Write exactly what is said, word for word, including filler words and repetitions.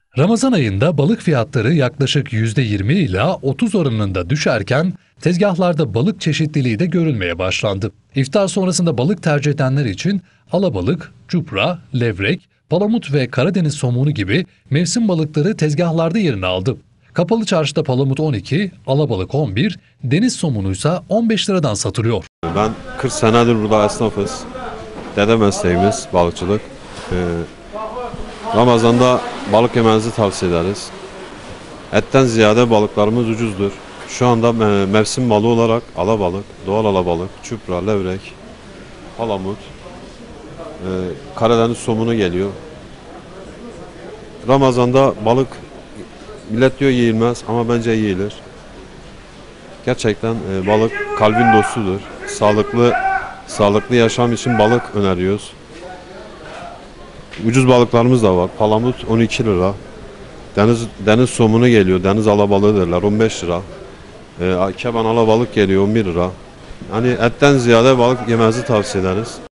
Ramazan ayında balık fiyatları yaklaşık yüzde yirmi ila otuz oranında düşerken tezgahlarda balık çeşitliliği de görülmeye başlandı. İftar sonrasında balık tercih edenler için alabalık, çupra, levrek, palamut ve Karadeniz somunu gibi mevsim balıkları tezgahlarda yerini aldı. Kapalı çarşıda palamut on iki, alabalık on bir, deniz somunuysa on beş liradan satılıyor. Ben kırk senedir burada esnafız. Dede mesleğimiz balıkçılık. Ee, Ramazan'da balık yemenizi tavsiye ederiz. Etten ziyade balıklarımız ucuzdur. Şu anda mevsim balığı olarak alabalık, doğal alabalık, çupra, levrek, palamut, e, Karadeniz somunu geliyor. Ramazan'da balık millet diyor yiyilmez ama bence yiyilir. Gerçekten e, balık kalbin dostudur. Sağlıklı sağlıklı yaşam için balık öneriyoruz. Ucuz balıklarımız da var. Palamut on iki lira. Deniz deniz somunu geliyor. Deniz alabalığı derler on beş lira. E, keban alabalık geliyor on bir lira. Hani etten ziyade balık yemenizi tavsiye ederiz.